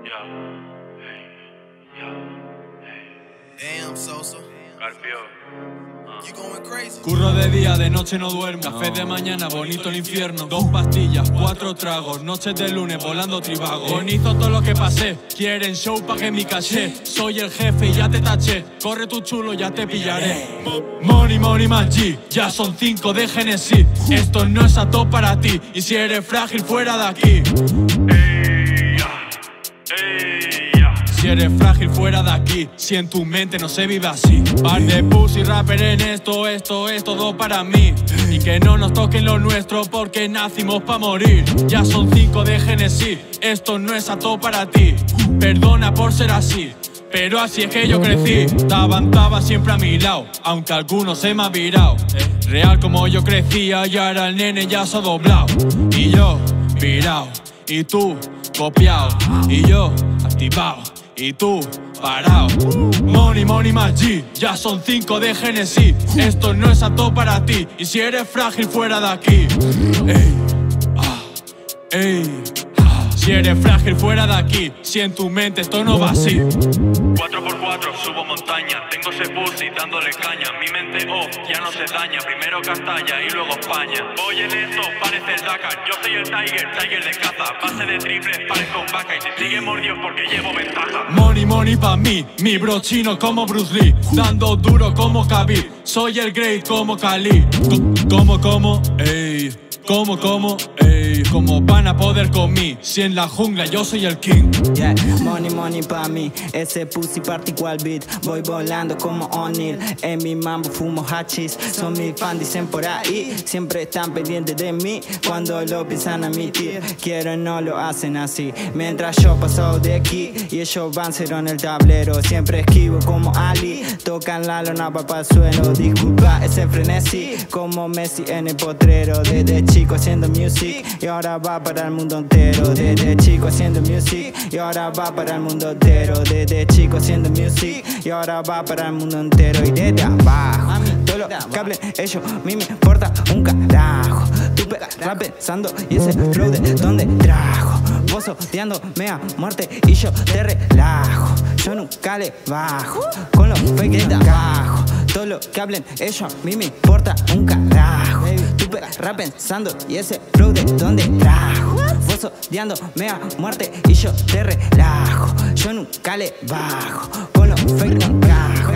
Damn, Sosa. You going crazy. Curro de día, de noche no duermo. Café de mañana, bonito el infierno. 2 pastillas, 4 tragos. Noches de lunes, volando tribago. Bonito todo lo que pasé. Quieren show, pagué mi caché. Soy el jefe y ya te taché. Corre tu chulo, ya te pillaré. Money, money, man G. Ya son 5 de Genesis. Esto no es apto para ti. Y si eres frágil, fuera de aquí. Si eres frágil, fuera de aquí. Si en tu mente no se vive así. Par de pussy rapper en esto es todo para mí. Y que no nos toquen lo nuestro porque nacimos pa' morir. Ya son 5 de Genesis. Esto no es apto para ti. Perdona por ser así, pero así es que yo crecí. Estaba siempre a mi lado, aunque algunos se me ha virado. Real como yo crecía y ahora el nene ya se ha doblado. Y yo, virado, y tú, copiado. Y yo, activado, y tú, parado. Money, money, más G. Ya son 5 de Genesis. Esto no es apto para ti. Y si eres frágil, fuera de aquí. Ey, ey. Si eres frágil, fuera de aquí. Si en tu mente esto no va así. 4x4, subo montaña. Tengo ese pussy dándole caña. Mi mente, ya no se daña. Primero Castalla y luego España. Voy en esto, parece el Dakar. Yo soy el Tiger de caza. Base de triples, parezco un vaca. Y si sigue mordido es porque llevo ventaja. Money, money pa' mí. Mi bro chino como Bruce Lee. Dando duro como Khabib. Soy el great como Khalid. ¿Cómo? Ey. ¿Cómo? Ey, ¿cómo van a poder con mí? Si en la jungla yo soy el king. Yeah, money, money pa' mí. Ese pussy party cual beat. Voy volando como O'Neal. En mi mambo fumo hachís. Son mis fans, dicen por ahí. Siempre están pendientes de mí cuando lo piensan a admitir. Quieren, no lo hacen así. Mientras yo paso de aquí y ellos van cero en el tablero. Siempre esquivo como Ali. Tocan la lona pa' el suelo. Disculpa ese frenesí. Como Messi en el potrero. Desde chico haciendo music y ahora va para el mundo entero. Desde chico haciendo music y ahora va para el mundo entero. Desde chico haciendo music y ahora va para el mundo entero. Y desde abajo, todo lo que hablen ellos, a mí me importa un carajo. Tú rap pensando y ese flow de donde trajo. Vos odiándome a muerte y yo te relajo. Yo nunca le bajo, con los fake de abajo. Todo lo que hablen ellos, a mí me importa un carajo. Tú rap pensando y ese flow de donde trajo. Vos odiándome a muerte y yo te relajo. Yo nunca le bajo, con los fake no encajo.